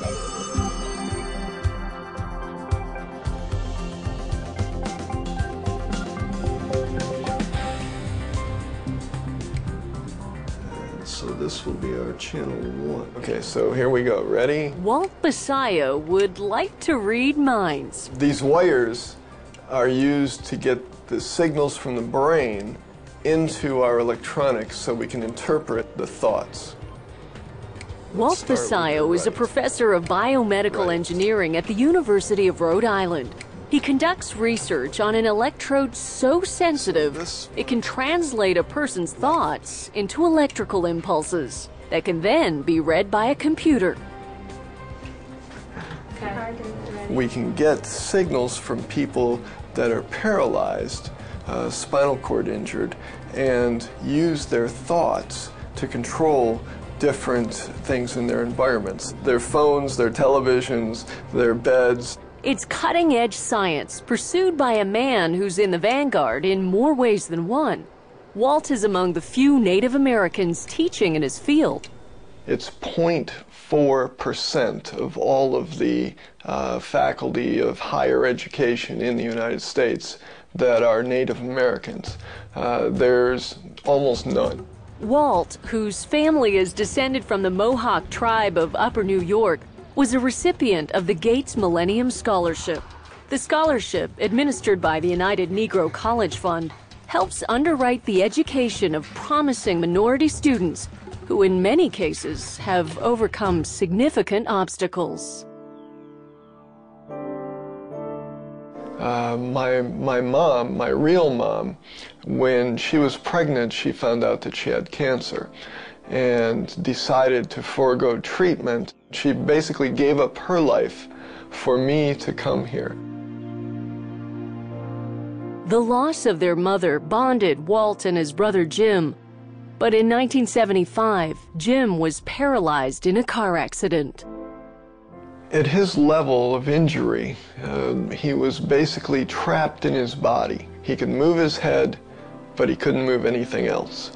So this will be our channel 1. Okay, so here we go. Ready? Walt Besio would like to read minds. These wires are used to get the signals from the brain into our electronics so we can interpret the thoughts. Walt Besio is a professor of biomedical engineering at the University of Rhode Island. He conducts research on an electrode so sensitive it can translate a person's thoughts into electrical impulses that can then be read by a computer. We can get signals from people that are paralyzed, spinal cord injured, and use their thoughts to control different things in their environments. Their phones, their televisions, their beds. It's cutting-edge science pursued by a man who's in the vanguard in more ways than one. Walt is among the few Native Americans teaching in his field. It's 0.4% of all of the faculty of higher education in the United States that are Native Americans. There's almost none. Walt, whose family is descended from the Mohawk tribe of Upper New York, was a recipient of the Gates Millennium Scholarship. The scholarship, administered by the United Negro College Fund, helps underwrite the education of promising minority students who in many cases have overcome significant obstacles. My mom, my real mom, when she was pregnant, she found out that she had cancer and decided to forego treatment. She basically gave up her life for me to come here. The loss of their mother bonded Walt and his brother Jim. But in 1975, Jim was paralyzed in a car accident. At his level of injury, he was basically trapped in his body. He could move his head, but he couldn't move anything else.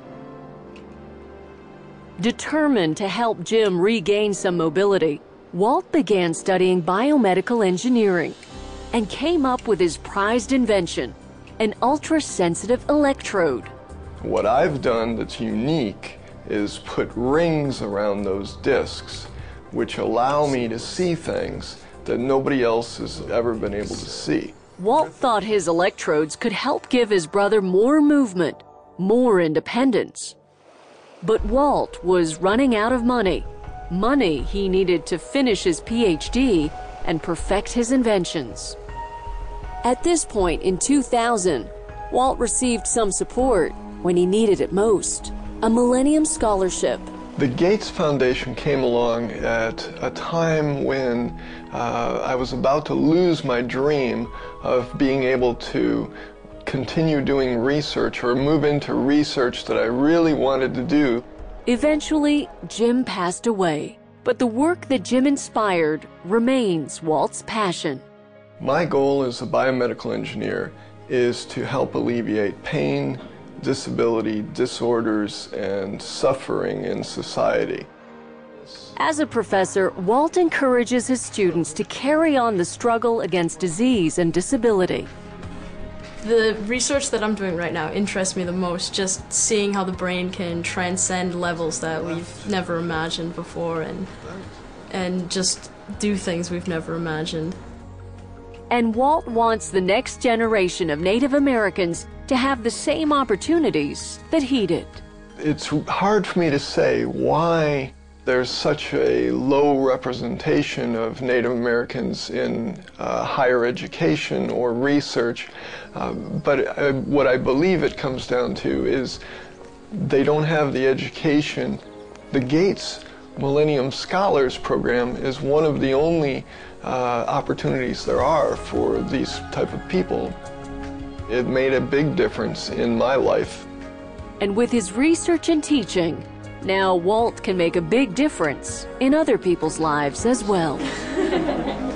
Determined to help Jim regain some mobility, Walt began studying biomedical engineering and came up with his prized invention, an ultra-sensitive electrode. What I've done that's unique is put rings around those discs, which allow me to see things that nobody else has ever been able to see. Walt thought his electrodes could help give his brother more movement, more independence. But Walt was running out of money he needed to finish his PhD and perfect his inventions. At this point in 2000, Walt received some support when he needed it most, a Millennium Scholarship. The Gates Foundation came along at a time when I was about to lose my dream of being able to continue doing research or move into research that I really wanted to do. Eventually, Jim passed away, but the work that Jim inspired remains Walt's passion. My goal as a biomedical engineer is to help alleviate pain, disability, disorders, and suffering in society. As a professor, Walt encourages his students to carry on the struggle against disease and disability. The research that I'm doing right now interests me the most, just seeing how the brain can transcend levels that we've never imagined before and just do things we've never imagined. And Walt wants the next generation of Native Americans to have the same opportunities that he did. It's hard for me to say why there's such a low representation of Native Americans in higher education or research, but what I believe it comes down to is they don't have the education. The Gates Millennium Scholars Program is one of the only opportunities there are for these type of people. It made a big difference in my life. And with his research and teaching, now Walt can make a big difference in other people's lives as well.